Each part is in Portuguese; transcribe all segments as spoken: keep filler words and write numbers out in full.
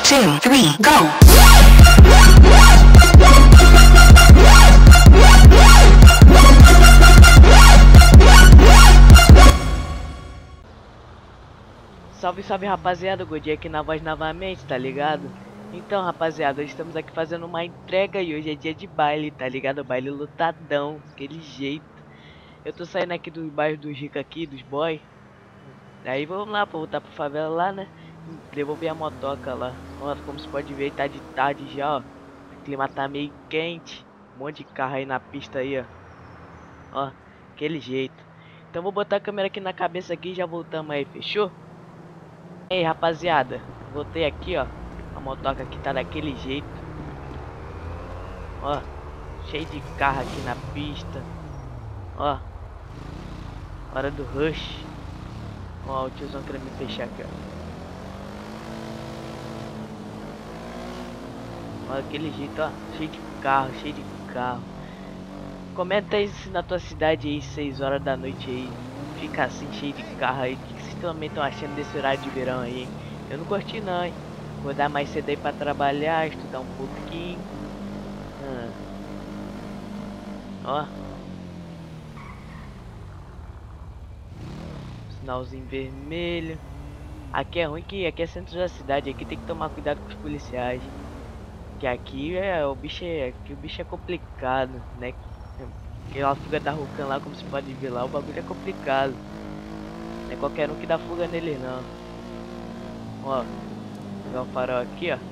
two, three, go! Salve, salve rapaziada, Godinho aqui na voz novamente, tá ligado? Então rapaziada, estamos aqui fazendo uma entrega e hoje é dia de baile, tá ligado? Baile lotadão, aquele jeito. Eu tô saindo aqui do bairro dos ricos aqui, dos boy. Aí vamos lá, pra voltar pra favela lá, né? Devolver a motoca lá. Ó, como você pode ver, tá de tarde já, ó. O clima tá meio quente. Um monte de carro aí na pista aí, ó. Ó, aquele jeito. Então vou botar a câmera aqui na cabeça aqui e já voltamos aí, fechou? Ei rapaziada, voltei aqui ó. A motoca aqui tá daquele jeito. Ó, cheio de carro aqui na pista. Ó, hora do rush. Ó, o tiozão querendo me fechar aqui ó. Ó, daquele jeito ó, cheio de carro, cheio de carro. Comenta aí se na tua cidade aí, seis horas da noite aí, fica assim cheio de carro aí. O que vocês também estão achando desse horário de verão aí, hein? Eu não curti não, hein? Vou dar mais cedo aí pra trabalhar, estudar um pouquinho. Ah. Ó. Sinalzinho vermelho. Aqui é ruim que aqui é centro da cidade, aqui tem que tomar cuidado com os policiais. Que aqui é o bicho é, que o bicho é complicado, né? Aquela fuga da Rucan lá, como você pode ver lá, o bagulho é complicado. Não é qualquer um que dá fuga nele não. Ó, pegar o farol aqui, ó.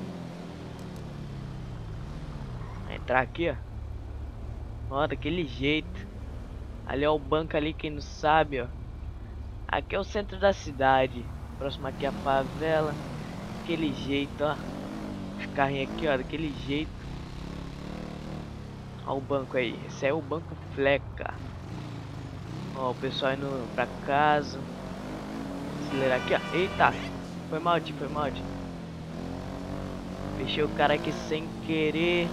Entrar aqui, ó. Ó, daquele jeito. Ali é o banco ali, quem não sabe, ó. Aqui é o centro da cidade. Próximo aqui é a favela. Daquele jeito, ó. Os carrinhos aqui, ó, daquele jeito. Ó o banco aí. Esse é o banco Fleca. Ó, o pessoal indo pra casa. Acelerar aqui, ó. Eita! Foi mal, tio, foi mal, tio. Fechei o cara aqui sem querer.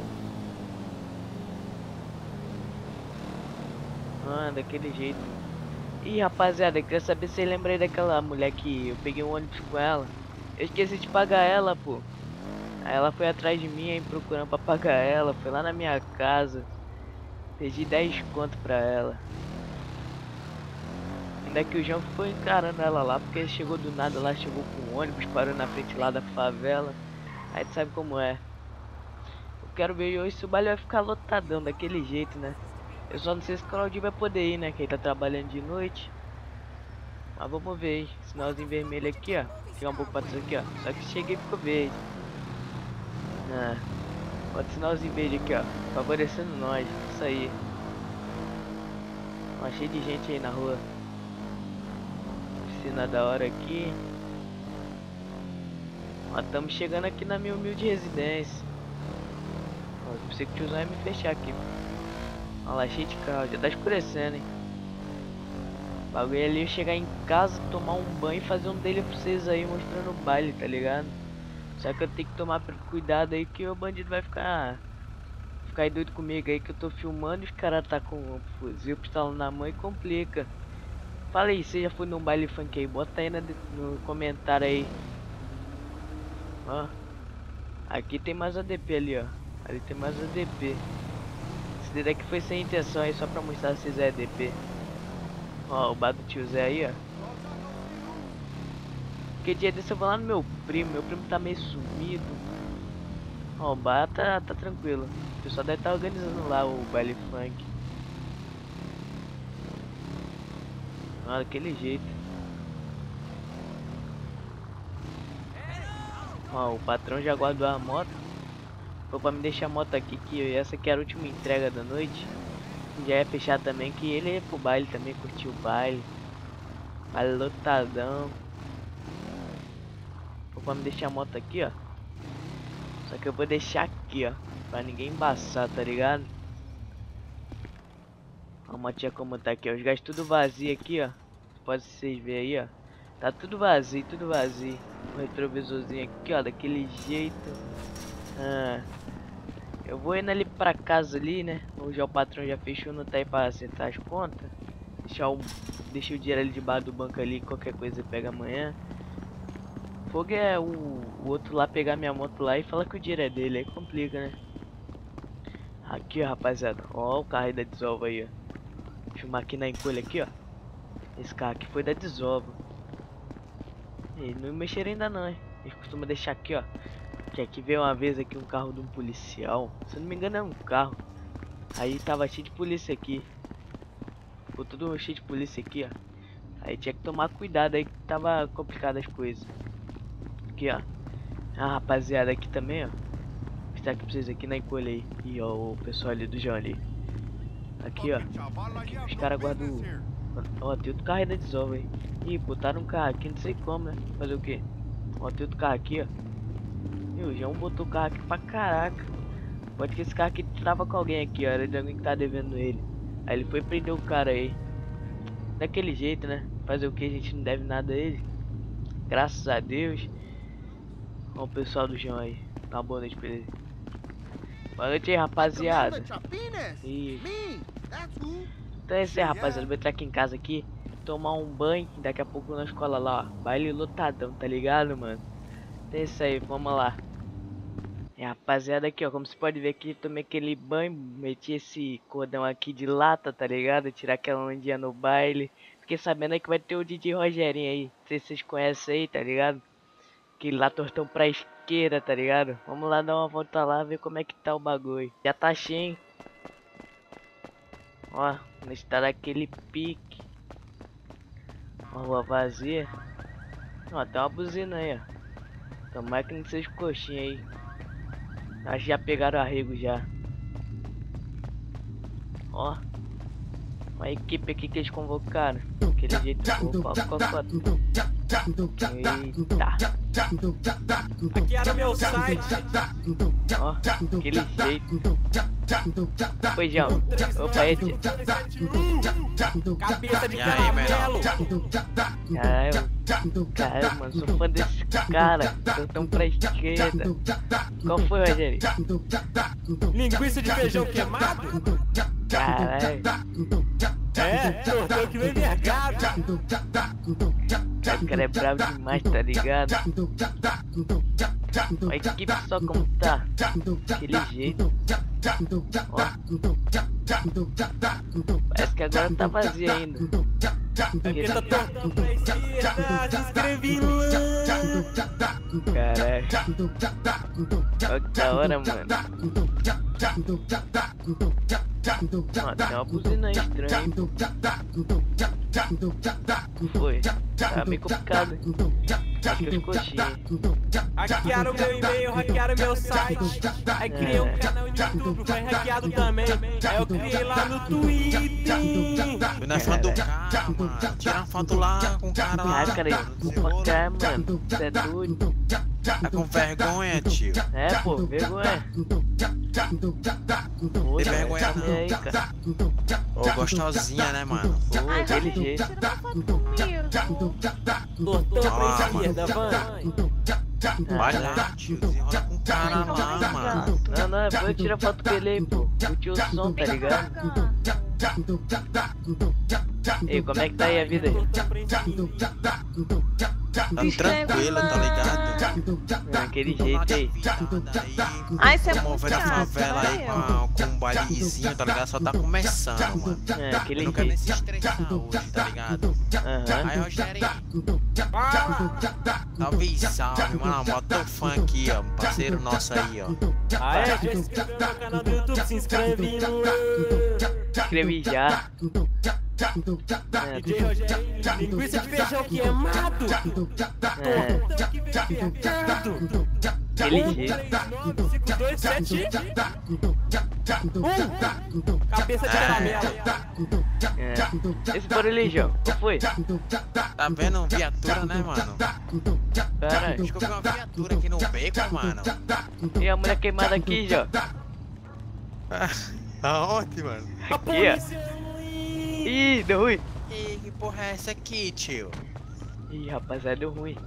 Ah, daquele jeito. Ih, rapaziada, eu queria saber se você lembra aí daquela mulher que eu peguei um ônibus com ela. Eu esqueci de pagar ela, pô. Aí ela foi atrás de mim aí procurando pra pagar ela. Foi lá na minha casa. Pedi dez conto pra ela. Ainda que o João foi encarando ela lá, porque ele chegou do nada lá, chegou com um ônibus, parou na frente lá da favela. Aí tu sabe como é. Eu quero ver hoje se o baile vai ficar lotadão daquele jeito, né? Eu só não sei se o Claudinho vai poder ir, né? Que ele tá trabalhando de noite. Mas vamos ver aí. Sinalzinho vermelho aqui, ó. Chegar um pouco pra trás aqui, ó. Só que cheguei e ficou verde. Ah, bota sinalzinho verde aqui, ó. Favorecendo nós. Isso aí. Ó, cheio de gente aí na rua. Piscina da hora aqui. Ó, estamos chegando aqui na minha humilde residência. Ó, eu pensei que o tiozão ia me fechar aqui. Olha lá, cheio de carro. Já tá escurecendo, hein. O bagulho ali é chegar em casa, tomar um banho e fazer um dele pra vocês aí, mostrando o baile, tá ligado? Só que eu tenho que tomar cuidado aí que o bandido vai ficar Ficar aí doido comigo aí que eu tô filmando e os caras tá com um fuzil, pistola na mão e complica. Fala aí, você já foi num baile funk aí? Bota aí na, no comentário aí. Ó, aqui tem mais A D P ali, ó. Ali tem mais A D P. Esse daqui foi sem intenção aí, só pra mostrar se vocês é A D P. Ó, o bar do tio Zé aí, ó. Que dia desse eu vou lá no meu primo, meu primo tá meio sumido. Ó, o bar tá, tá tranquilo. O pessoal deve estar organizando lá o baile funk. Ó, daquele jeito. Ó, o patrão já guardou a moto. Foi pra me deixar a moto aqui, que essa aqui era a última entrega da noite. Já ia fechar também, que ele ia pro baile também, curtir o baile. Baile lotadão. Foi pra me deixar a moto aqui, ó. Só que eu vou deixar aqui, ó, pra ninguém embaçar, tá ligado? Ó, a motinha como tá aqui, ó. Os gás tudo vazio aqui, ó. Pode vocês verem aí, ó. Tá tudo vazio, tudo vazio. O retrovisorzinho aqui, ó, daquele jeito. Ah, eu vou indo ali pra casa ali, né? Hoje o patrão já fechou, não tá aí pra acertar as contas. Deixar o, deixa o dinheiro ali debaixo do banco ali, qualquer coisa pega amanhã. Fogo é o, o outro lá pegar minha moto lá e falar que o dinheiro é dele, aí complica, né? Aqui, ó, rapaziada. Ó o carro aí da desova aí, ó. Filmar aqui na encolha aqui, ó. Esse carro aqui foi da desova. E não mexeram ainda não, hein? Eles costumam deixar aqui, ó. Que aqui veio uma vez aqui um carro de um policial. Se eu não me engano é um carro. Aí tava cheio de polícia aqui. Ficou tudo cheio de polícia aqui, ó. Aí tinha que tomar cuidado aí que tava complicado as coisas. Aqui, ó. Ah, rapaziada, aqui também, ó. Vou mostrar aqui pra vocês aqui na encolha aí. E ó, o pessoal ali do João ali. Aqui, ó. Aqui, os caras guardam. Ó, tem outro carro aí da desova aí. Ih, botaram um carro aqui, não sei como, né? Fazer o que? Ó, tem outro carro aqui, ó. E o João botou o carro aqui pra caraca. Pode que esse carro aqui trava com alguém aqui, ó. Era de alguém que tá devendo ele. Aí ele foi prender o cara aí. Daquele jeito, né? Fazer o que? A gente não deve nada a ele. Graças a Deus. Ó o pessoal do João aí. Dá uma boa noite pra ele. Boa noite aí, rapaziada. E... Então é isso aí, rapaziada. Vou entrar aqui em casa aqui. Tomar um banho. Daqui a pouco na escola lá, ó. Baile lotadão, tá ligado, mano? Então é isso aí, vamos lá. É, rapaziada, aqui, ó. Como você pode ver aqui, tomei aquele banho. Meti esse cordão aqui de lata, tá ligado? Tirar aquela ondinha no baile. Fiquei sabendo aí que vai ter o D J Rogerinho aí. Não sei se vocês conhecem aí, tá ligado? Aquele lá tortão pra esquerda, tá ligado? Vamos lá dar uma volta lá, ver como é que tá o bagulho. Já tá cheio, hein? Ó, nós tá daquele pique. Uma rua vazia. Ó, tem uma buzina aí, ó. Tomara que não seja coxinha aí. Acho que já pegaram arrego já. Ó. Uma equipe aqui que eles convocaram. Aquele jeito. Opa, opa, eita. Aqui era o meu site. Ó, aquele jeito. Foi, João. Opa, aí, tia. Cabeça de E aí, caramelo. Caralho, caralho, mano, sou fã desse cara. Tortão pra esquerda. Qual foi, Rogério? Linguiça de feijão queimado. Caralho. É, tortão que vem vergado. O cara é bravo demais, tá ligado? A equipe só como tá. Aquele jeito. Ó. Parece que agora tá vazio ainda. Aqui tá tortão pra esquerda. Se inscrevi lá. Caralho. Olha que da hora, mano. Ó, tem uma buzina aí estranha, hein? Foi. Tá meio complicado, hein? Acho que eu escochei. Hackearam meu e-mail, hackearam meu site. Aí criei um canal no YouTube, foi hackeado também. Aí eu criei lá no Twitter. Eu não é fã do cara, mano. Tira uma foto lá com o cara lá. Ah, cara, opa, cara, mano. Você é doido. Tá com vergonha, tio. É, pô, vergonha. Pô, Tem tá vergonha tá não. aí, cara. Ô, gostosinha, né, mano? Pô, daquele jeito. Tortão pra Ah, esquerda, vai. Vai lá, tio. Desenrola com o cara lá, mano. Não, não, depois eu tiro a foto com ele aí, pô. Curtiu o som, tá ligado? Ei, como é que tá aí a vida aí? Tortão pra esquerda. Tá tranquilo, tá ligado? Aquele jeito aí. Ai, você é muito Promovendo a chato, favela aí vai, com, com um bailezinho, tá ligado? Só tá começando, mano. É, Eu aquele não quero nem jeito. se estressar hoje, tá ligado? Aham. Aí, Rogério, Ah, salve, salve, mano. Bota o fã aqui, ó. Um parceiro nosso aí, ó. ah, é? Já inscreveu no meu canal do YouTube? Se inscreve no Escrevi já. É, D J Rogerinho. Linguiça de feijão queimado. é, Tortão que vem vergado. aquele jeito. três nove cinco dois sete um. Cabeça de caramelo. É. Esse barulho, João. Qual foi? Tá vendo viatura, né, mano? Caralho. Acho que eu vi uma viatura aqui no beco, mano. E a mulher queimada aqui, João? Aonde, mano? A Aqui, polícia. ó. Ih, deu ruim. Ih, que porra é essa aqui, tio? Ih, rapaziada, deu ruim.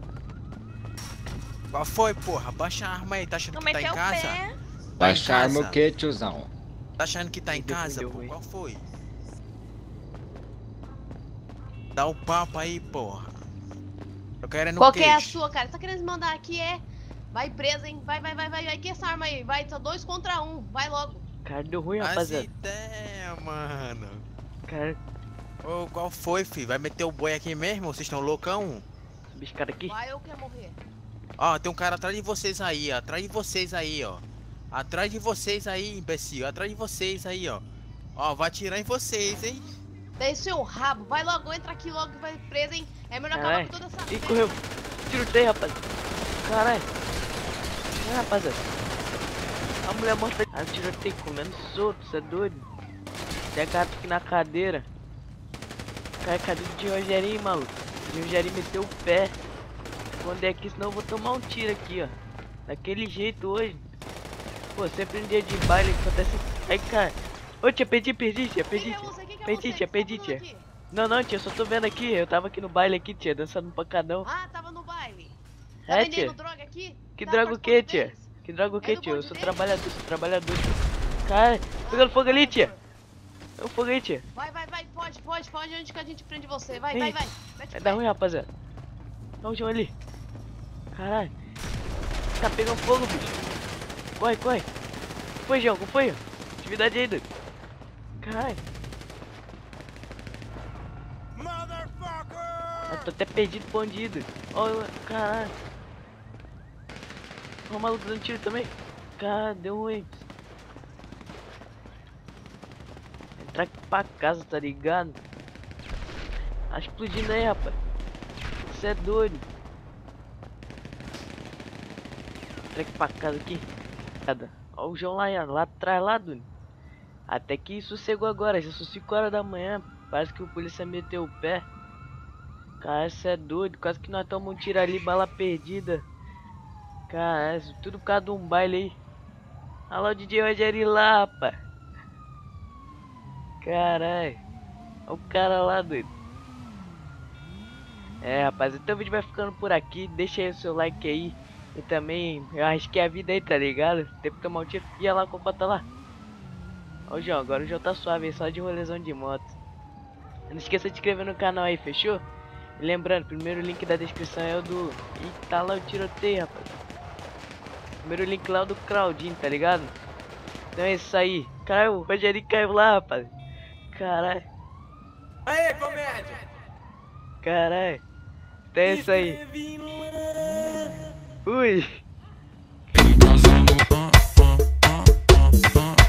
Qual foi, porra? Baixa a arma aí, tá achando Não que tá meteu em o casa? pé. Tá em Baixa a arma casa? o que, tiozão? Tá achando que tá em Deu ruim, casa, deu pô? ruim. Qual foi? Dá o papo aí, porra. Eu quero é no Qual que é a queixo. sua, cara? Você tá querendo me mandar aqui, é? Vai preso, hein? Vai, vai, vai, vai, vai. Que essa arma aí? Vai, são dois contra um. Vai logo. Cara, deu ruim, As rapaziada. ideias, mano. Cara, Ô, qual foi, filho? Vai meter o boi aqui mesmo? Vocês estão loucão? subi esse cara aqui. Vai ou quer morrer? Ó, tem um cara atrás de vocês aí, ó. Atrás de vocês aí, ó. Atrás de vocês aí, imbecil. Atrás de vocês aí, ó. Ó, vai atirar em vocês, hein? Daí seu rabo. Vai logo, entra aqui logo que vai preso, hein? É melhor acabar Caralho. com toda essa... Ih, correu. Tirotei, rapaz. Caralho. É, rapaziada. A mulher morta. Ah, tirotei comendo solto, você é doido? Tem gato aqui na cadeira. Cara, cadê o de Rogerinho, maluco? O de Rogerinho meteu o pé. Esconder aqui, senão eu vou tomar um tiro aqui, ó. Daquele jeito hoje. Pô, sempre um dia de baile que acontece. Ai, cara. Ô, tia, perdi, perdi, tia, perdi, Quem que é tia. você? Quem que é Perdi, você? tia, Que perdi, tá tia. fazendo aqui? Não, não, tia, eu só tô vendo aqui. Eu tava aqui no baile aqui, tia, dançando um pancadão. Ah, tava no baile. Tá É, vendendo tia. droga aqui? Que Tá droga o participando que, tia? deles? Que droga o É que, do tia? Eu bonde sou deles? trabalhador, sou trabalhador. Cara, pegando fogo ali, tia. É um fogo aí, tia. Vai, vai, vai, pode, pode, pode, onde que a gente prende você? Vai, Ih, vai, vai. Mete Vai o dar pé. ruim, rapaziada. Olha o João ali. Caralho. Tá pegando fogo, bicho. Corre, corre. Foi, João, foi? Atividade aí, doido. Caralho. Eu tô até perdido pro bandido. Olha, caralho. Olha o maluco dando tiro também. Cara, deu ruim. Entrar aqui pra casa, tá ligado? Tá explodindo aí, rapaz. Você é doido. Entra aqui pra casa aqui. Olha o João lá, lá atrás, lá, doido. Até que sossegou agora, já são cinco horas da manhã. Parece que o polícia meteu o pé. Cara, você é doido. Quase que nós tomamos um tiro ali, bala perdida. Cara, isso tudo por causa de um baile aí. Olha lá o D J Rogerinho lá, rapaz. Caralho. Olha o cara lá, doido. É, rapaz, então o vídeo vai ficando por aqui. Deixa aí o seu like aí. E também, eu arrisquei a vida aí, tá ligado? Tem que tomar um tiro. Ia lá, compa, tá lá. Ó o João, agora o João tá suave aí, só de rolezão de moto. Não esqueça de se inscrever no canal aí, fechou? E lembrando, primeiro link da descrição é o do... Ih, tá lá o tiroteio, rapaz. Primeiro link lá é o do Claudinho, tá ligado? Então é isso aí. Caralho, o Rogerinho caiu lá, rapaz. Caralho. Aê, comédia! Caralho. Então é isso aí. Escrevi lá. Fui. Ele tá usando pam, pam, pam, pam, pam.